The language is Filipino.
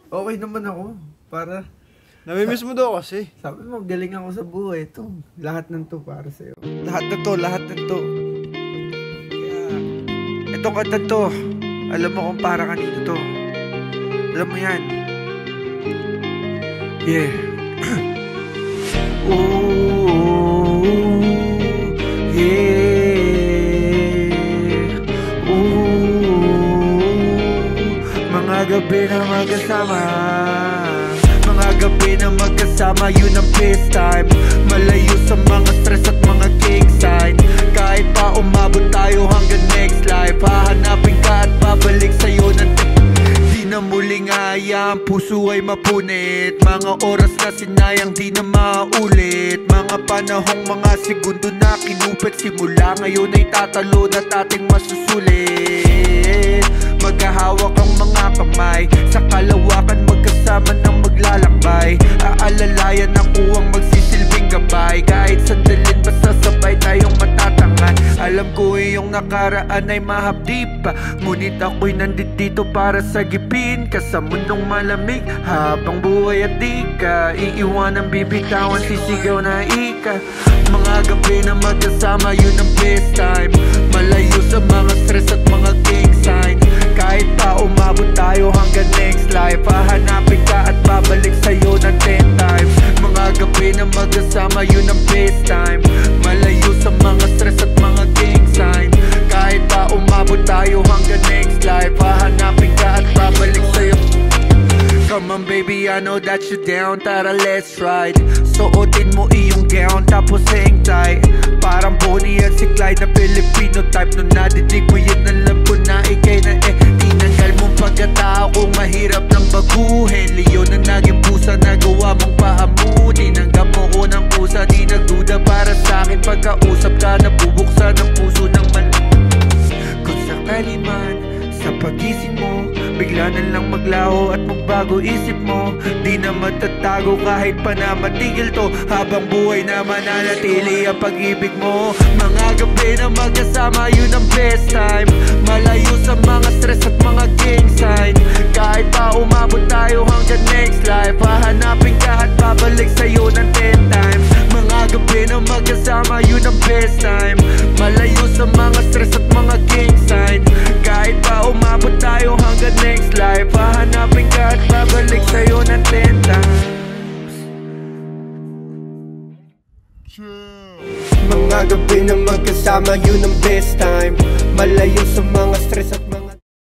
Okay naman ako. Para, Namimiss mo daw kasi. sabi mo, galing ako sa buhay. Ito, lahat ng to para sa'yo. Lahat ng to, lahat ng to. Kaya, itong kanta to, alam mo kung para kanino to. Alam mo yan. Yeah. Ooh, yeah. Ooh, mga gabi na magkasama. Mga gabi na magkasama, yun ang best time. Malayo sa mga stress at mga king sign. Kahit pa umabot tayo hanggang next life, hahanapin ka at babalik sa'yo ng di na muling hayaan, puso ay mapunit. Mga oras na sinayang di na maulit. Mga panahong mga segundo na kinupit. Simula ngayon ay tatalo na ating masusulit. Maghahawak ang mga kamay sa kalawakan, magkasama ng maglalakbay. Aalalayan ako ang magsisilbing gabay. Kahit sandalin basta sabay tayong matatangay. Alam ko iyong nakaraan ay mahapdi pa, ngunit ako'y nandito para sagipin ka sa mundong malamig. Habang buhay at di ka iiwanan, bibitawan, sisigaw na ika. Mga gabi na magkasama, yun ang best time. Malayo sa mga stress at mga king sign. Kahit pa umabot tayo hanggang next life, hahanapin ka at babalik sa'yo ng 10 times. Mga gabi na magkasama, yun ang best time. Malayo sa mga stress at mga king sign. Kahit pa umabot tayo hanggang next life, hahanapin ka at babalik sa'yo. Come on baby, I know that you're down, tara let's ride. Suotin mo iyong gown tapos hang tight. Parang Bonnie at si Clyde na Filipino type. Nung nadidig mo yun, alam ko na ikay na tinanggal mong pagkatao kung mahirap nang baguhin. Leo na naging pusa, nagawa mong paamu. Tinanggap mo ko ng pusa, di nagduda para sa'kin. Pagkausap ka, nabubuksan ang puso ng kung sakali man sa pagising mo, bigla na lang maglaho at magbago isip mo. Di na matatago kahit pa na matigil to. Habang buhay na mananatili ang pag-ibig mo. Mga gabi na magkasama, yun ang best time. Malayo sa mga stress at mga king sign. Kahit pa umabot tayo hanggang next life, hahanapin ka at babalik sa'yo ng 10 times. Mga gabi na magkasama, yun ang best time. Malayo sa mga stress at mga king sign. Kahit pa umabot tayo hanggang next life, hahanapin ka at babalik sa'yo ng 10 times. Mga gabi na magkasama, yun ang best time. Malayo sa mga stress at